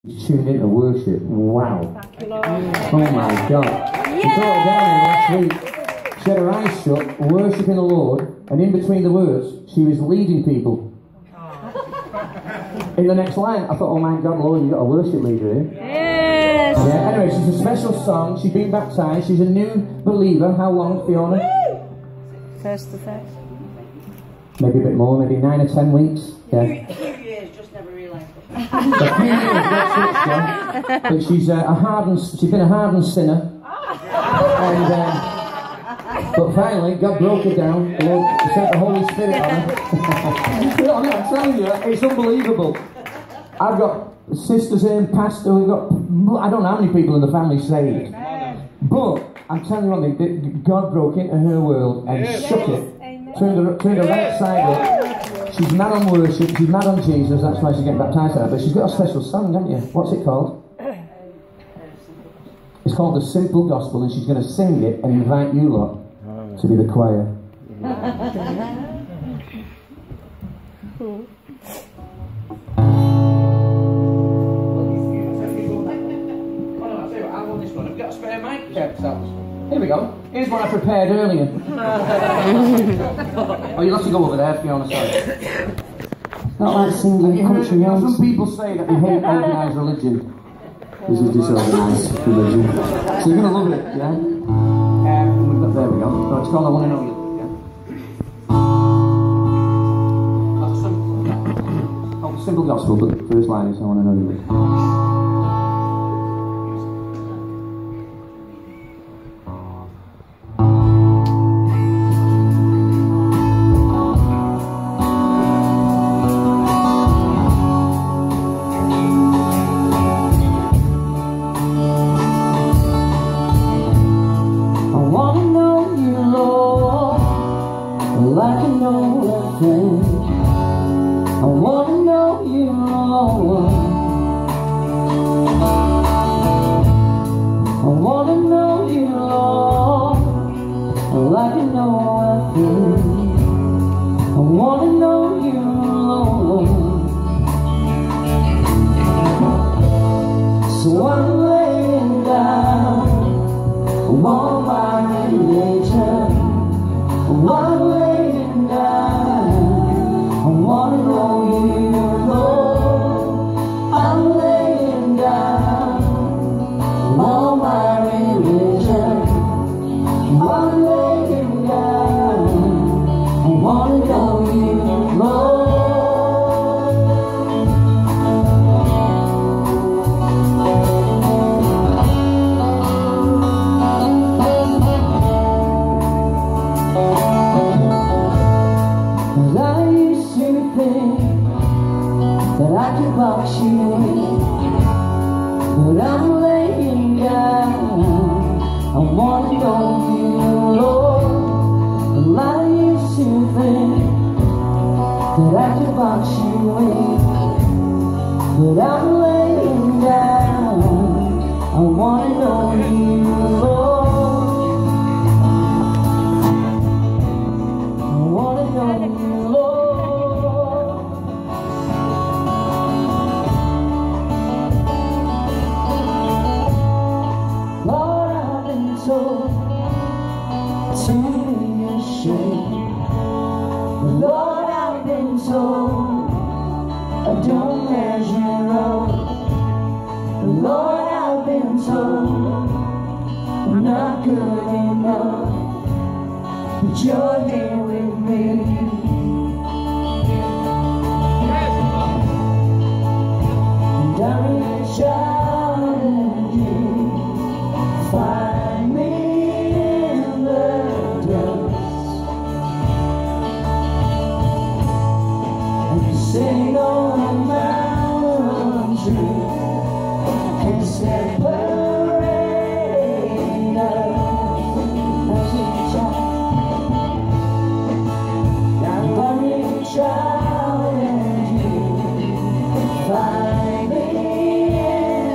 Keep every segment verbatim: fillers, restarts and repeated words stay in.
tuned into worship. Wow. Oh my God. She brought her down here last week. She had her eyes shut, worshipping the Lord, and in between the words, she was leading people. In the next line, I thought, oh my God, Lord, you've got a worship leader here. Yes. Yeah, anyway, she's a special song. She's been baptised. She's a new believer. How long, Fiona? First to first. Maybe a bit more, maybe nine or ten weeks. Yeah. A few years, just never realised it. A few years, that's it, yeah. But she's uh, a hardened, she's been a hardened sinner. And, uh, but finally, God broke her down. The Lord sent the Holy Spirit on her. I mean, I'm telling you, it's unbelievable. I've got sisters here and pastor. We've got, I don't know how many people in the family saved. But I'm telling you one thing, God broke into her world and shook it. Turned her, turned her right side up. She's mad on worship, she's mad on Jesus, that's why she's getting baptised out. But she's got a special song, haven't you? What's it called? It's called The Simple Gospel, and she's going to sing it and invite you lot to be the choir. Have you got a spare mic? Yeah, here we go. Here's what I prepared earlier. Oh, you'll have to go over there, Fiona, sorry. Not like singing country songs. Some people say that they hate organised religion. This is disorganised religion. So you're going to love it, yeah? Um, we've got, there we go. So it's called I Want to Know You. Yeah? That's simple. Oh, simple gospel, but the first line is I Want to Know You. Find me in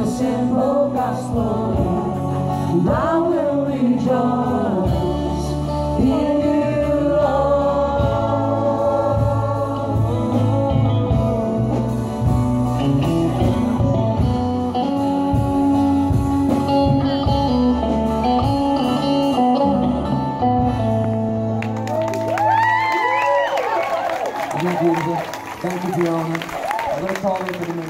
simple gospel, and I will rejoice in you, Lord. Isn't that beautiful? Thank you, Fiona. I'm going to call in for the